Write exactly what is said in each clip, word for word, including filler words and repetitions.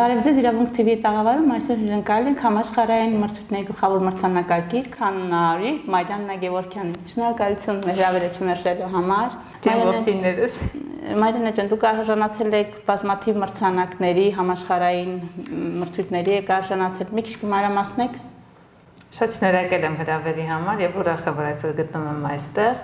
Բարև ձեզ, Իրավունք թիվի տաղավարում այսօր հյուրընկալել ենք համաշխարհային մրցույթների գլխավոր մրցանակակիր Քաննարի Մարիաննա Գևորգյանին։ Շնորհակալություն հրավերը չմերժելու համար։ Ողջույններս։ Մարիաննա ջան, դուք արժանացել եք բազմաթիվ մրցանակների, համաշխարհային մրցույթների եք արժանացել։ Մի քիչ կմանրամասնեք։ Շատ շնորհակալ եմ հրավերի համար եւ ուրախ եմ, որ այսօր գտնվում եմ այստեղ։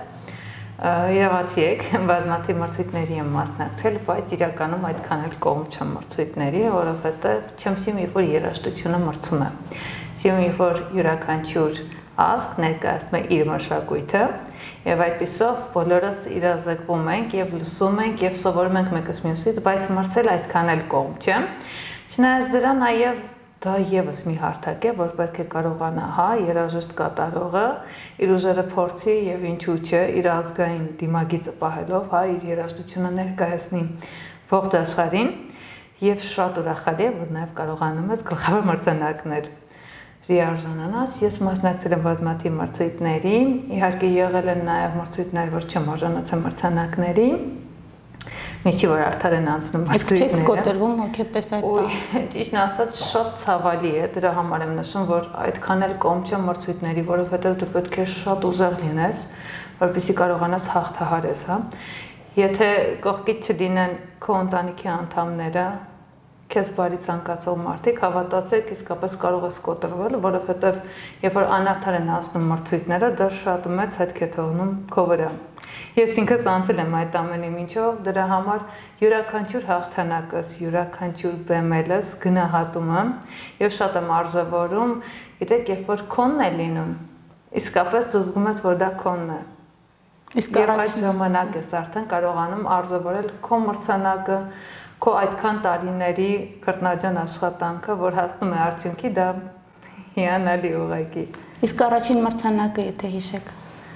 Իրավացի եք, բազմաթիվ մրցույթների եմ մասնակցել, բայց իրականում այդքան էլ կողմ չեմ մրցույթների, որովհետև չեմ սիրում, երբ որ երաժշտությունը մրցում է։ Սիրում երբ որ յուրաքանչյուր ազգ ներկայացնում է իր մշակույթը, եւ այդպիսով բոլորս իրազեկվում ենք եւ լսում ենք եւ սովորում ենք մեկս մյուսից, բայց մրցել այդքան էլ կողմ չեմ։ Չնայած դրա նաեւ դա եւս մի հարթակ է, որ պետք է կարողանա հա երաժշտ կատարողը իր ուժերը փորձի եւ ինչու՞ չէ իր ազգային դիմագիծը պահելով հա իր երաժշտությունը ներկայացնի ողջ աշխարհին եւ շատ ուրախալի է, որ նաեւ կարողանում ես գլխավոր մրցանակներ արժանանաս։ Ես մասնակցել եմ բազմաթիվ մրցույթների, իհարկե եղել են նաեւ մրցույթներ, որ չեմ արժանացել մրցանակների։ Միջի որ արդար են անցնում մրցույթները։ Չեք կոտրվում հոգեպես այդ բանը։ Ճիշտն ասած շատ ցավալի է, դրա համար եմ նշում, որ այդքան էլ կողմ չեմ մրցույթների, որովհետև դու պետք է շատ ուժեղ լինես, որպեսզի կարողանաս հաղթահարես, հա։ Եթե կողքից չդինեն քո ընտանիքի անդամները, քեզ բարի ցանկացող մարդիկ, հավատացեք, իսկապես կարող ես կոտրվել, որովհետև երբ որ անարդար են անցնում մրցույթները, դա շատ մեծ հետք է թողնում քո վրա։ Ես ինքս անցել եմ այդ ամենի միջով, դրա համար յուրաքանչյուր հաղթանակս, յուրաքանչյուր բեմելս գնահատում եմ եւ շատ եմ արժևորում, գիտեք, երբ որ քոնն է լինում, իսկապես դու զգում ես, որ դա քոնն է։ Իսկ այդ ժամանակ ես արդեն կարողանում արժևորել քո մրցանակը, քո այդքան տարիների քրտնաջան աշխատանքը, որ հասնում է արդյունքի, դա հիանալի ուղղակի։ Իսկ առաջին մրցանակը, եթե հիշեք։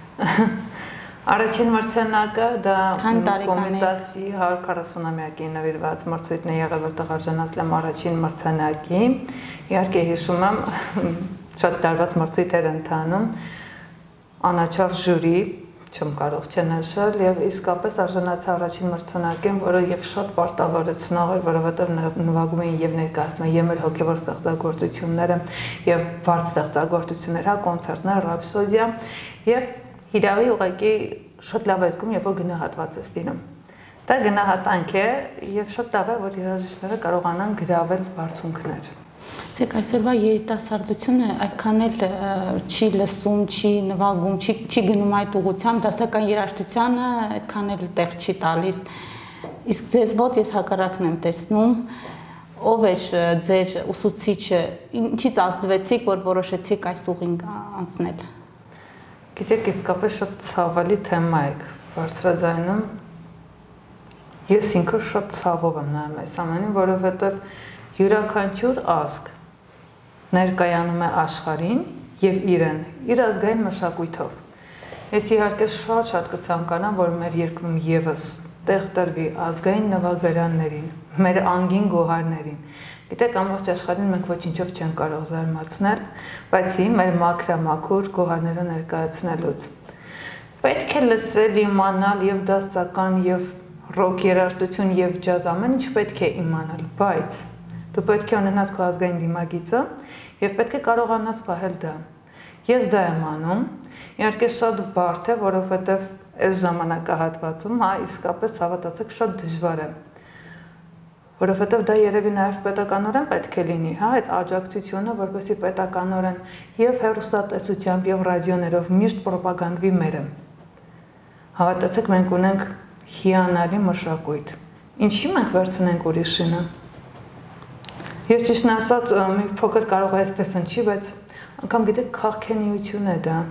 Առաջին մրցանակը դա Կոմիտասի հարյուր քառասունամյակին նվիրված մրցույթն է եղել, որտեղ արժանացել եմ առաջին մրցանակի։ Իհարկե հիշում եմ, շատ տարված մրցույթեր ընթանում, անաչառ ժյուրի, չեմ կարող չնշել, եւ իսկապես արժանացա առաջին մրցանակին, որը եւ շատ պարտավորեցնող էր, որովհետեւ նվագում էին եւ ներկայացնում էին եւ մեր հոգեվոր ստեղծագործությունները եւ բարդ ստեղծագործություններ, հա, կոնցերտներ, ռապսոդիա եւ Իրավի ուղղակի շատ լավ է զգում, երբ որ գնահատված ես լինում։ Դա գնահատանք է եւ շատ լավ է, որ երաժիշտները կարողանան գրավել բարձունքներ։ Իսկ այսօրվա երիտասարդությունը այդքան էլ չի լսում, չի նվագում, չի չի գնում այդ ուղղությամբ, դասական երաժշտությանը այդքան էլ տեղ չի տալիս։ Իսկ ձեզ մոտ ես հակառակն եմ տեսնում, ով էր ձեր ուսուցիչը, ինչից ազդվեցիք, որ որոշեցիք այս ուղին անցնել։ Գիտեք, իսկապես շատ ցավալի թեմա եք բարձրաձայնում։ Ես ինքս շատ ցավով եմ նայում այս ամենին, որովհետև յուրաքանչյուր ազգ ներկայանում է աշխարհին եւ իրեն, իր ազգային մշակույթով։ Ես իհարկե շատ-շատ կցանկանամ, որ մեր երկրում եւս տեղ տրվի ազգային նվագարաններին, մեր անգին գոհարներին։ Գիտեք, ամբողջ աշխարհին մենք ոչինչով չեն կարող զարմացնել, բացի մեր մաքրամաքուր գոհարները ներկայացնելուց։ Պետք է լսել, իմանալ եւ դասական եւ ռոք երաժշտություն եւ ջազ, ամեն ինչ պետք է իմանալ, բայց դու պետք է ունենաս քո ազգային դիմագիծը եւ պետք է կարողանաս պահել դա։ Ես դա եմ անում, իհարկե շատ բարդ է, որովհետեւ այս ժամանակահատվածում, հա, իսկապես հավատացեք, շատ դժվար է։ Որովհետև դա երևի նաև պետականորեն պետք է լինի, հա, այդ աջակցությունը, որպեսզի պետականորեն եւ հեռուստատեսությամբ եւ ռադիոներով միշտ պրոպագանդվի մերը։ Հավատացեք, մենք ունենք հիանալի մշակույթ։ Ինչի՞ մենք վերցնենք ուրիշինը։ Ես ճիշտն ասած, մի փոքր կարող է այսպես ընչի, բայց անգամ գիտեք, քաղաքենիություն է դա։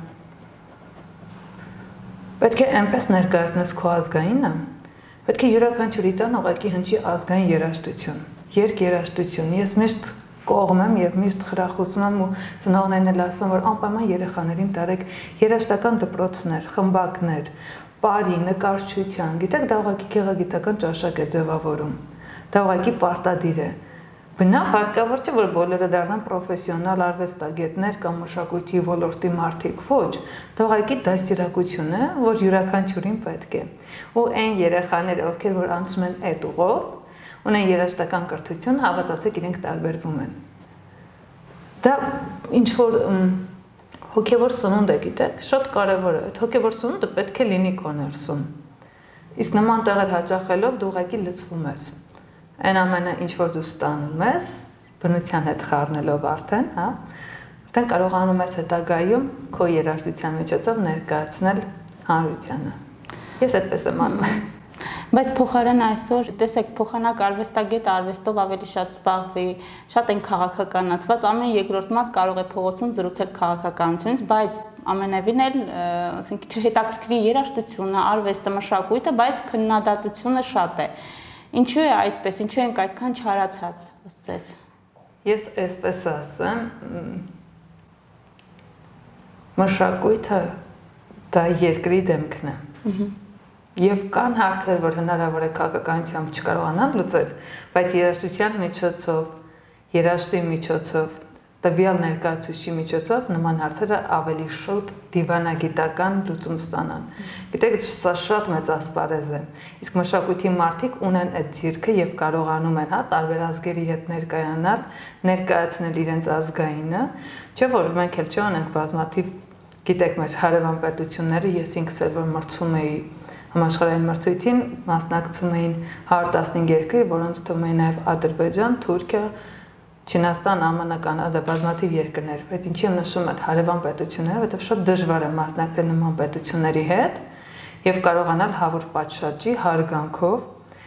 Պետք է այնպես ներկայացնես քո ազգայինը, պետք է յուրաքանչյուրի տան ուղղակի հնչի ազգային երաժշտություն, երգ երաժշտություն։ Ես միշտ կողմ եմ եւ միշտ խրախուսում եմ ու ծնողներն էլ ասում, որ անպայման երեխաներին տարեք երաժշտական դպրոցներ, խմբակներ, պարի, նկարչության։ Գիտեք, դա ուղղակի գեղագիտական ճաշակ է ձևավորում։ Դա ուղղակի պարտադիր է։ Բնավ հարկավոր չէ, որ բոլորը դառնան պրոֆեսիոնալ արվեստագետներ կամ մշակույթի ոլորտի մարդիկ, ոչ, դա ուղղակի դաստիարակություն է, որ յուրաքանչյուրին պետք է։ Ու այն երեխաները, ովքեր որ անցնում են այդ ուղով, ունեն երաժշտական կրթություն, հավատացեք իրենք տարբերվում են։ Դա ինչ որ հոգևոր սնունդ է, գիտեք, շատ կարևոր է։ Այդ հոգևոր սնունդը պետք է լինի քո ներսում։ Իսկ նման տեղեր հաճախելով դու ուղղակի լցվում ես։ Այն ամենը ինչ որ դու ստանում ես, բնության հետ խառնելով արդեն, հա, արդեն կարողանում ես հետագայում քո երաժշտության միջոցով ներկայացնել հանրությանը։ Ես այդպես եմ անում։ Բայց փոխարեն այսօր, տեսեք, փոխանակ արվեստագետ արվեստով ավելի շատ զբաղվի, շատ են քաղաքականացված, ամեն երկրորդ մարդ կարող է փողոցում զրուցել քաղաքականությունից, բայց ամենևին էլ, ասենք, չհետաքրքրի երաժշտությունը, արվեստը, մշակույթը, բայց քննադատությունը շատ է։ Ինչու է այդպես, ինչու ենք այդքան չարացած, ըստ ձեզ։ Ես այսպես ասեմ, մշակույթը դա երկրի դեմքն է։ Եվ կան հարցեր, որ հնարավոր է քաղաքականությամբ չկարողանան լուծել, բայց երաժշտության միջոցով, երաժշտի միջոցով, տվյալ ներկայացուցիչի միջոցով նման հարցերը ավելի շուտ դիվանագիտական լուծում ստանան։ Գիտեք, սա շատ մեծ ասպարեզ է։ Իսկ մշակույթի մարդիկ ունեն այդ ձիրքը եւ կարողանում են, հա, տարբեր ազգերի հետ ներկայանալ, ներկայացնել իրենց ազգայինը, չէ՞ որ մենք էլ չունենք բազմաթիվ, գիտեք, մեր հարևան պետությունները, ես ինքս էլ որ մրցում էի համաշխարհային մրցույթին, մասնակցում էին հարյուր տասնհինգ երկրի, որոնց թվում էին նաև Ադրբեջան, Թուրքիա, Չինաստան, ԱՄՆ, Կանադա, բազմաթիվ երկրներ, բայց ինչի եմ նշում այդ հարևան պետությունները, որովհետև շատ դժվար է մասնակցել նման պետությունների հետ եւ կարողանալ հավուր պատշաճի հարգանքով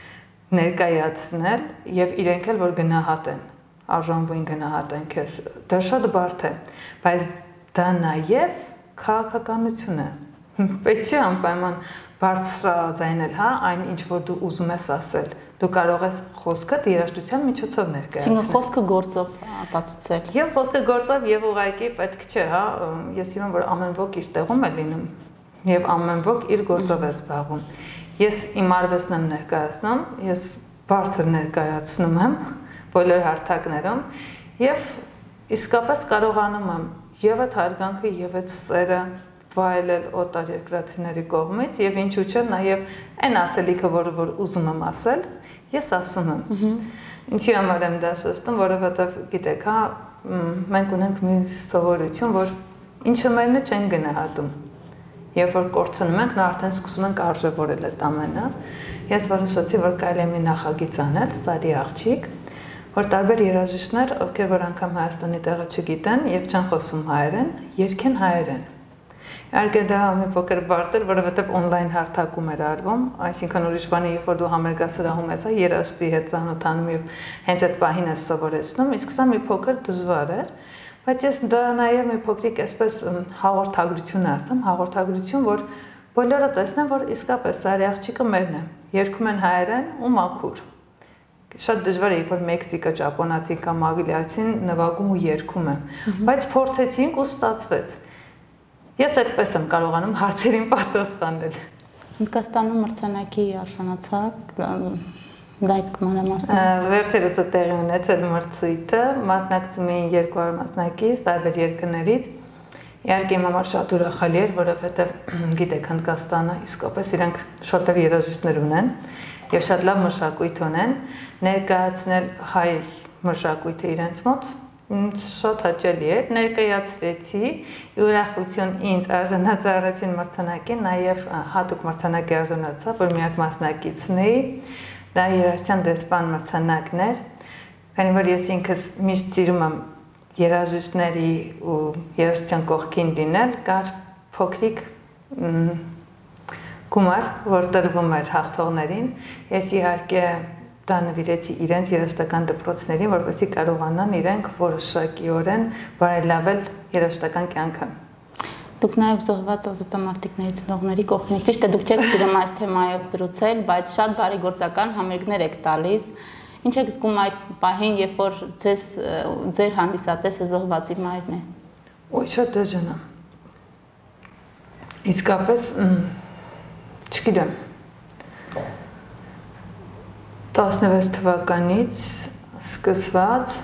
ներկայացնել եւ իրենք էլ որ գնահատեն, արժանվույն գնահատեն քեզ։ Դա շատ բարդ է, բայց դա նաև քաղաքականություն է։ Պետք չէ անպայման բարձրաձայնել, հա, այն ինչ որ դու ուզում ես ասել։ Դու կարող ես խոսքդ երաժշտության միջոցով ներկայացնել։ Այսինքն խոսքը գործով ապացուցել։ Եվ խոսքը գործով եւ ուղղակի պետք չէ, հա, ես իմամ որ ամեն ոք իր տեղում է լինում եւ ամեն ոք իր գործով է զբաղվում։ Ես իմ արվեստն եմ ներկայացնում, ես բարձր ներկայացնում եմ բոլոր հարթակներում եւ իսկապես կարողանում եմ եւ այդ հարգանքը եւ այդ սերը վայելել օտար երկրացիների կողմից եւ ինչու՞ չէ նաեւ այն ասելիքը, որը որ ուզում եմ ասել, ես ասում եմ։ Ինչի համար եմ դա ասում, որովհետեւ գիտեք, հա, մենք ունենք մի սովորություն, որ ինչը մերն է չեն գնահատում։ Երբ որ կորցնում ենք, նա արդեն սկսում ենք արժևորել այդ ամենը։ Ես որոշեցի, որ կարելի է մի նախագիծ անել, Սարի աղջիկ, որ տարբեր երաժիշտներ, ովքեր որ անգամ Հայաստանի տեղը չգիտեն եւ չեն խոսում հայերեն, երգեն հայերեն։ Իհարկե դա մի փոքր բարդ էր, որովհետև on-line հարթակում էր արվում, այսինքն ուրիշ բան է, երբ որ դու համերգասրահում ես, երաժշտի հետ ծանոթանում եւ հենց այդ պահին ես սովորեցնում, իսկ սա մի փոքր դժվար էր, բայց ես դա նաեւ մի փոքրիկ այսպես հաղորդագրություն ասեմ, հաղորդագրություն, որ բոլորը տեսնեն, որ իսկապես Սարի աղջիկը մերն է, երգում են հայերեն ու մաքուր։ Շատ դժվար է, երբ որ մեքսիկա, ճապոնացի կամ անգլիացին նվագում ու երգում են, բայց փորձեցինք ու ստացվեց։ Ես այդպես եմ կարողանում հարցերին պատասխանել։ Հնդկաստանում մրցանակի արժանացաք, դա եք մանրամասն։ Վերջերս է տեղի ունեցել մրցույթը, մասնակցում էին երկու հարյուր մասնակից տարբեր երկրներից։ Իհարկե իմ համար շատ ուրախալի էր, որովհետև գիտեք Հնդկաստանը իսկապես իրենք շատեր երաժիշտներ ունեն եւ շատ լավ մշակույթ ունեն, ներկայացնել հայ մշակույթը իրենց մոտ շատ հաճելի էր, ներկայացրեցի, ուրախություն ինձ արժանացա առաջին մրցանակին, նաև հատուկ մրցանակի արժանացա, որ միակ մասնակիցն էի, դա երաժշտության դեսպան մրցանակն էր, քանի որ ես ինքս միշտ սիրում եմ երաժիշտների ու երաժշտության կողքին լինել, կար փոքրիկ գումար, որ տրվում էր հաղթողներին, ես իհարկե դա նվիրեցի իրենց երաժշտական դպրոցներին, որպեսզի կարողանան իրենք որոշակիորեն բարելավել երաժշտական կյանքը։ Դուք նաև զոհված ազատամարտիկների ծնողների կողքին, ճիշտ է, դուք չեք սիրում այս թեմայով զրուցել, բայց շատ բարեգործական համերգներ եք տալիս։ Ինչ եք զգում այդ պահին, երբ որ ձեզ ձեր հանդիսատեսը զոհվածի մայրն է։ Ոյ, շատ դժան է։ Իսկապես, չգիտեմ, տասնվեց թվականից սկսված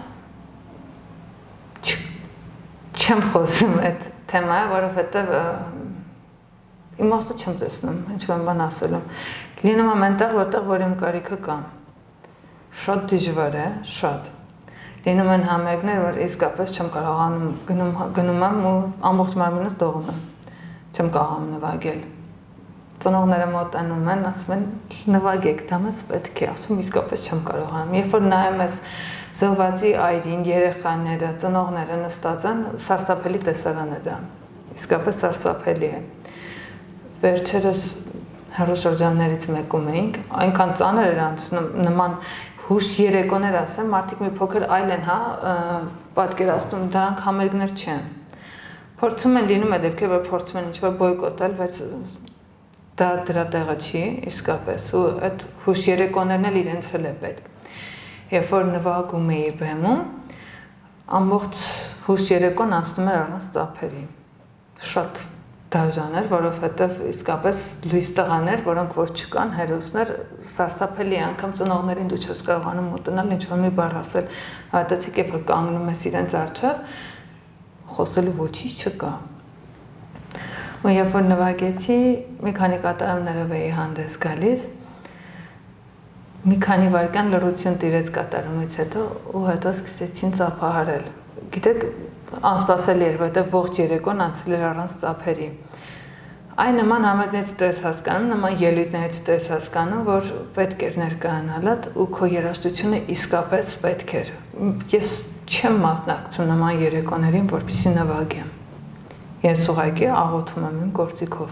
չեմ խոսում այդ թեմայը, որովհետև իմաստը չեմ տեսնում, ինչ-որ բան ասելու։ Լինում եմ այնտեղ, որտեղ որ իմ կարիքը կա։ շատ դժվար է, շատ։ Լինում են համերգներ, որ իսկապես չեմ կարողանում գնում գնում եմ ու ամբողջ մարմինս դողում եմ։ Չեմ կարողանում նվագել։ Ծնողները մոտենում են, ասում են նվագեք, դա մեզ պետք է, ասում իսկապես չեմ կարողանում։ Երբ որ նայում ես զոհվածի այրին, երեխաները, ծնողները նստած են, սարսափելի տեսարան է դա։ Իսկապես սարսափելի է։ Վերջերս հեռուստաշրջաններից մեկում էինք, այնքան ծանր էր անցնում, նման հուշ երեկոներ ասեմ, մարդիկ մի փոքր այլ են, հա, պատկերացնում, դրանք համերգներ չեն։ Փորձում են, լինում է դեպքեր, որ փորձում են ինչ-որ բոյկոտել, բայց դա դրա տեղը չի, իսկապես, ու այդ հուշ երեկոներն էլ իրենց էլ է պետք։ Երբ որ նվագում էի բեմում, ամբողջ հուշ երեկոն անցնում էր առանց ծափերի։ Շատ դաժան էր, որովհետև իսկապես լույս տղաներ, որոնք որ չկան, հերոսներ, սարսափելի անգամ ծնողներին դու չես կարողանում մոտենալ, ինչ-որ մի բառ ասել, հայտեցիք, երբ որ կանգնում ես իրենց առջև, խոսելու ոչինչ չկա։ Ու երբ որ նվագեցի, մի քանի կատարումներով էի հանդես գալիս, մի քանի վայրկյան լռություն տիրեց կատարումից հետո ու հետո սկսեցին ծափահարել։ Գիտեք, անսպասելի էր, որովհետև ողջ երեկոն անցել էր առանց ծափերի։ Այն նման համերգներից դու ես հասկանում, նման ելույթներից դու ես հասկանում, որ պետք էր ներկայանալդ ու քո երաժշտությունը իսկապես պետք էր։ Ես չեմ մասնակցում նման երեկոներին, որպեսզի նվագեմ։ Ես ուղղակի աղոթում եմ իմ գործիքով։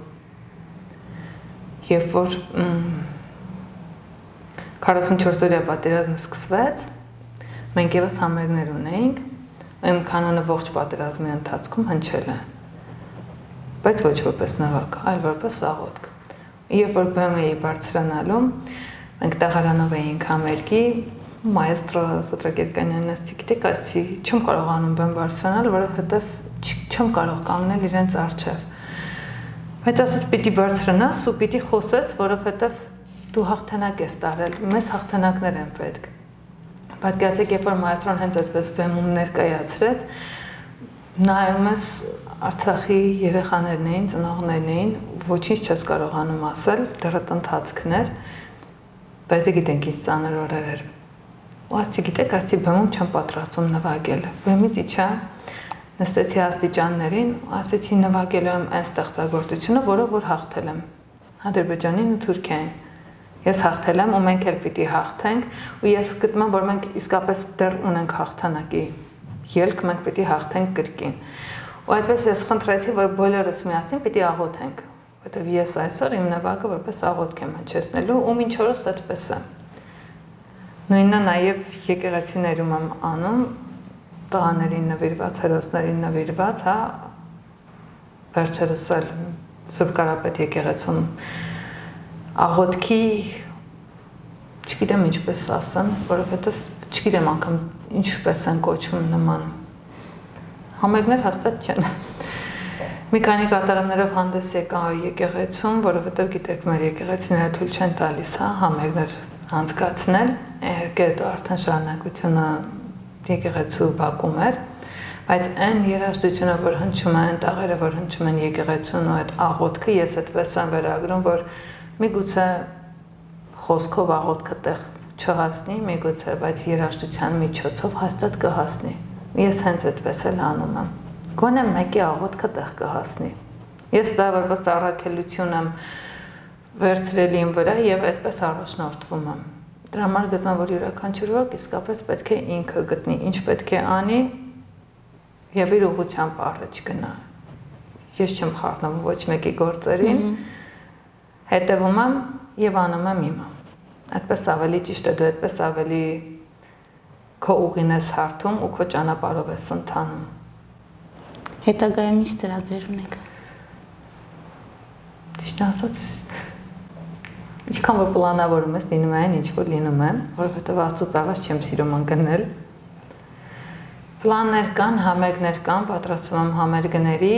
Երբ որ քառասունչորս-օրյա պատերազմը սկսվեց, մենք ևս համերգներ ունեինք, իմ կանոնը ողջ պատերազմի ընթացքում հնչել է, բայց ոչ որպես նվագ, այլ որպես աղոթք։ Երբ որ բեմ էի բարձրանալու, մենք տաղարանով էինք համերգի, մայստրո Ստրակերկանյանն ասի, գիտեք, ասի, չեմ կարողանում բեմ բարձրանալ, որովհետև չեմ կարող կանգնել իրենց առջև։ Բայց ասես պիտի բարձրանաս ու պիտի խոսես, որովհետև դու հաղթանակ ես տարել, մեզ հաղթանակներ են պետք։ Պատկերացեք, երբ որ մայստրոն հենց այդպես բեմում ներկայացրեց, նայում ես Արցախի երեխաներն էին, ծնողներն էին, ոչինչ չես կարողանում ասել, դեռ ընթացքն էր, բայց դե գիտենք ինչ ծանր օրեր էր։ Ու ասի, գիտեք, ասի բեմում չեմ պատրաստում նվագել։ Բեմից իջա, նստեցի աստիճաններին, ասեցի նվագելու եմ այն ստեղծագործությունը, որով որ հաղթել եմ Ադրբեջանին ու Թուրքիային։ Ես հաղթել եմ ու մենք էլ պիտի հաղթենք ու ես գտնում եմ, որ մենք իսկապես դեռ ունենք հաղթանակի ելք, մենք պիտի հաղթենք կրկին։ Ու այդպես ես խնդրեցի, որ բոլորս միասին պիտի աղոթենք, որովհետև ես այսօր իմ նվագը որպես աղոթք եմ հնչեցնելու ու մինչ օրս այդպես է։ Նույնը նաև եկեղեցիներում եմ անում, տղաներին նվիրված, հերոսներին նվիրված, հա, վերջերս էլ Սուրբ Կարապետ եկեղեցում աղոթքի, չգիտեմ ինչպես ասեմ, որովհետև չգիտեմ անգամ ինչպես են կոչվում նման համերգներ հաստատ չեն։ Մի քանի կատարումներով հանդես եկա եկեղեցում, որովհետև գիտեք, մեր եկեղեցիները թույլ չեն տալիս, հա, համերգներ անցկացնել, իհարկե դա արդեն շարունակությունը եկեղեցու բակում էր, բայց այն երաժշտությունը, որ հնչում է, այն տաղերը, որ հնչում են եկեղեցուն ու այդ աղոթքը, ես այդպես եմ վերագրում, որ միգուցե խոսքով աղոթքը տեղ չհասնի, միգուցե, բայց երաժշտության միջոցով հաստատ կհասնի։ Ես հենց այդպես էլ անում եմ։ Գոնե մեկի աղոթքը տեղ կհասնի։ Ես դա որպես առաքելություն եմ վերցրել իմ վրա եւ այդպես առաջնորդվում եմ։ Դրա համար գտնում եմ, որ յուրաքանչյուր ոք իսկապես պետք է ինքը գտնի, ինչ պետք է անի եւ իր ուղղությամբ առաջ գնա։ Ես չեմ խառնում ոչ մեկի գործերին, հետևում եմ եւ անում եմ իմը։ Այդպես ավելի ճիշտ է, դու այդպես ավելի քո ուղին ես հարթում ու քո ճանապարհով ես ընթանում։ Հետագայում ինչ ծրագրեր ունեք։ Ճիշտ ասած, ինչքան որ պլանավորում ես, լինում է այն, ինչ որ լինում է, որովհետև Աստծուց առաջ չեմ սիրում ընկնել։ Պլաններ կան, համերգներ կան, պատրաստվում եմ համերգների,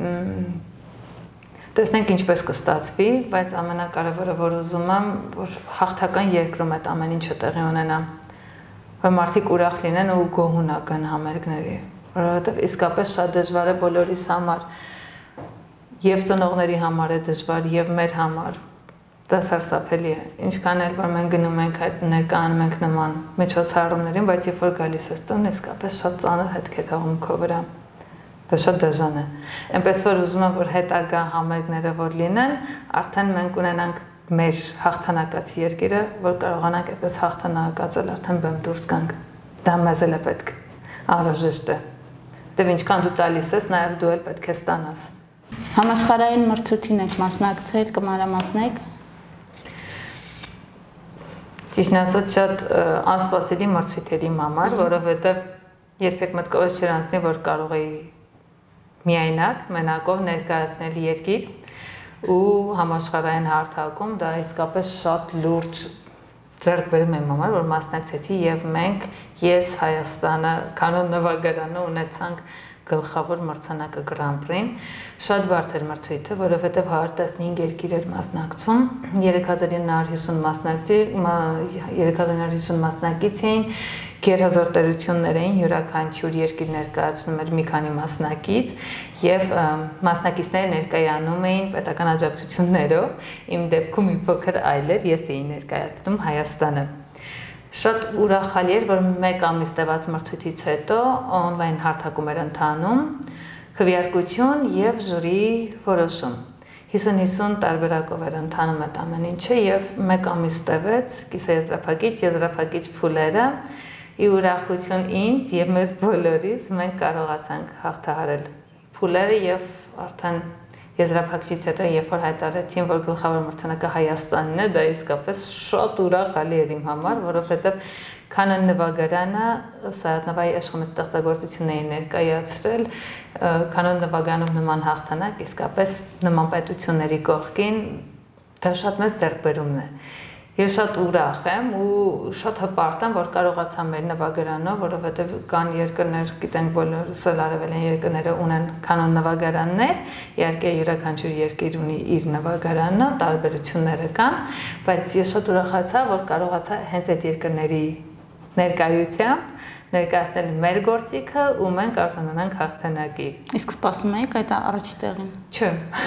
տեսնենք ինչպես կստացվի, բայց ամենակարևորը, որ ուզում եմ, որ հաղթական երկրում այդ ամեն ինչը տեղի ունենա, որ մարդիկ ուրախ լինեն ու գոհունա գան համերգների, որովհետև իսկապես շատ դժվար է բոլորիս համար, եւ ծնողների համար է դժվար, եւ մեր համար, Դա սարսափելի է։ Ինչքան էլ որ մենք գնում ենք այդ ներկայանում ենք նման միջոցառումներին, բայց երբ որ գալիս ես տուն, իսկապես շատ ծանր հետք է թողում քո վրա։ Դա շատ դժվար է։ Այնպես որ ուզում եմ որ հետագա համերգները որ լինեն, արդեն մենք ունենանք մեր հաղթանակացի երկիրը, որ կարողանանք այդպես հաղթանակացել, արդեն բեմ դուրս գանք։ Դա մեզ էլ է պետք, անհրաժեշտ է։ Դե ինչքան դու տալիս ես, նաև դու էլ պետք է ստանաս։ Համաշխարհային մրցույթին եք մասնակցել, կմանրամասնեք։ Ճիշտն ասած շատ անսպասելի մրցույթերի համար, որովհետև երբեք մտքովս չէր անցնի, որ կարող էի միայնակ, մենակով ներկայացնել երկիր ու համաշխարհային հարթակում դա իսկապես շատ լուրջ ձեռքբերում եմ համար, որ մասնակցեցի եւ մենք, ես Հայաստանը, կանոն նվագարանը ունեցանք գլխավոր մրցանակը Grand Prix-ին, շատ բարդ էր մրցույթը, որովհետև հարյուր տասնհինգ երկիր էր մասնակցում, երեք հազար ինը հարյուր հիսուն մասնակցի, երեք հազար ինը հարյուր հիսուն մասնակից էին, գերհազար տերություններ էին, յուրաքանչյուր երկիր ներկայացնում էր մի քանի մասնակից եւ մասնակիցները ներկայանում էին պետական աջակցություններով, իմ դեպքում մի փոքր այլ էր, ես էի ներկայացնում Հայաստանը։ Շատ ուրախալի էր, որ մեկ ամիս տևած մրցույթից հետո on-line հարթակում էր ընթանում քվեարկություն եւ ժյուրի որոշում։ հիսուն տարբերակով էր ընթանում այդ ամեն ինչը եւ մեկ ամիս տևեց կիսաեզրափակիչ, եզրափակիչ փուլերը ի ուրախություն ինձ եւ մեզ բոլորիս մենք կարողացանք հաղթահարել փուլերը եւ արդեն եզրափակիչից հետո երբ որ հայտարարեցին, որ գլխավոր մրցանակը Հայաստանն է, դա իսկապես շատ ուրախալի էր իմ համար, որովհետև Կանոն նվագարանը Սայաթ Նավայի աշխարհի ստեղծագործությունն էին ներկայացրել, Կանոն նվագարանում նման հաղթանակ, իսկապես նման պետությունների կողքին դա շատ մեծ ձեռքբերումն է։ Ես շատ ուրախ եմ ու շատ հպարտ եմ, որ կարողացա մեր նվագարանով, որովհետև կան երկրներ, գիտենք բոլորս էլ արևելյան երկրները ունեն կանոն նվագարաններ, իհարկե յուրաքանչյուր երկիր ունի իր նվագարանը, տարբերությունները կան, բայց ես շատ ուրախացա, որ կարողացա հենց այդ երկրների ներկայությամբ ներկայացնել մեր գործիքը ու մենք արժանանանք հաղթանակի։ Իսկ սպասում եք այդ առաջի տեղին։ Չէ։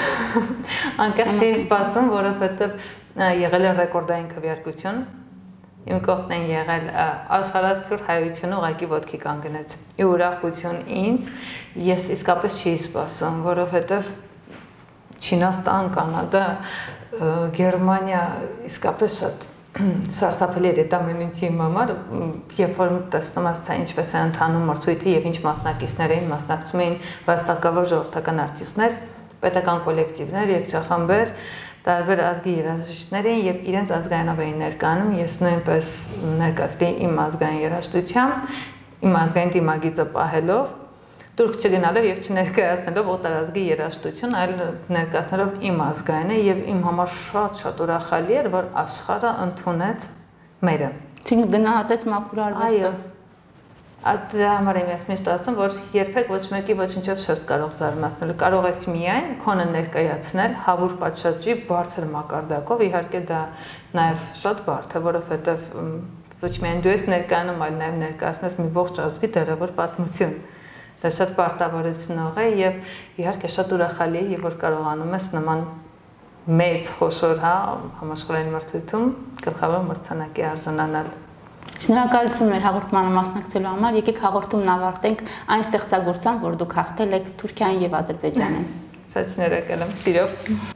Անկեղծ չէի սպասում, որովհետև եղել է ռեկորդային քվեարկություն։ Իմ կողքն են եղել աշխարհասփյուր հայությունը ուղղակի ոտքի կանգնեց։ Ի ուրախություն ինձ, ես իսկապես չէի սպասում, որովհետև Չինաստան, Կանադա, Գերմանիա իսկապես շատ սարսափելի էր այդ ամեն ինչի համար, երբ որ տեսնում ես թե ինչպես է ընթանում մրցույթը եւ ինչ մասնակիցներ էին, մասնակցում էին վաստակավոր ժողովրդական արտիստներ, պետական կոլեկտիվներ, երգչախմբեր, տարբեր ազգի երաժիշտներ էին եւ իրենց ազգայինով էին ներկայանում, ես նույնպես ներկայացրի իմ ազգային երաժշտությամբ, իմ ազգային դիմագիծը պահելով, դուրս չգնալով եւ չներկայացնելով օտարազգի երաժշտություն, այլ ներկայացնելով իմ ազգայինը եւ իմ համար շատ-շատ ուրախալի էր, որ աշխարհը ընդունեց մերը։ Չին գնահատեց մաքուր արվեստը։ Այո։ Դրա համար եմ ես միշտ ասում, որ երբեք ոչ մեկի ոչինչով չես կարող զարմացնել։ Կարող ես միայն քոնը ներկայացնել հավուր պատշաճի բարձր մակարդակով, իհարկե դա նաեւ շատ բարդ է, որովհետեւ ոչ միայն դու ես ներկայանում, այլ նաեւ ներկայացնում ես մի ողջ ազգի դերավոր պատմություն։ Դա շատ պարտավորությունող է եւ իհարկե շատ ուրախալի է, որ կարողանում ես նման մեծ խոշոր հա համաշխարհային մրցույթում գլխավոր մրցանակի արժանանալ։ Շնորհակալություն մեր հաղորդմանը մասնակցելու համար։ Եկեք հաղորդումն ավարտենք այն ստեղծագործությամբ, որ դուք հաղթել եք Թուրքիան եւ Ադրբեջանին։ Շատ շնորհակալ եմ, սիրով։